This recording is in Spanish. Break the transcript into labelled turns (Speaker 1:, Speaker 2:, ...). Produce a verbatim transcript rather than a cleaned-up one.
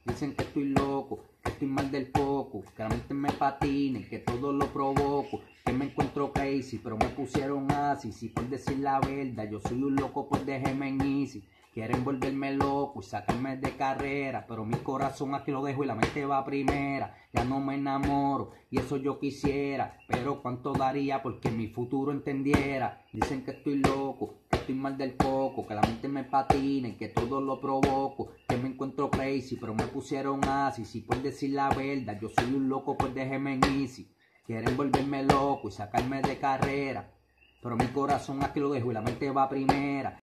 Speaker 1: Dicen que estoy loco, que estoy mal del coco, que la mente me patina y que todo lo provoco, que me encuentro crazy, pero me pusieron así. Si por decir la verdad, yo soy un loco, pues déjeme en easy. Quieren volverme loco y sacarme de carrera, pero mi corazón aquí lo dejo y la mente va primera. Ya no me enamoro y eso yo quisiera, pero cuánto daría porque mi futuro entendiera. Dicen que estoy loco, que estoy mal del coco, que la mente me patina y que todo lo provoco, que me encuentro crazy, pero me pusieron así. Si por decir la verdad, yo soy un loco, pues déjeme en easy. Quieren volverme loco y sacarme de carrera, pero mi corazón aquí lo dejo y la mente va primera.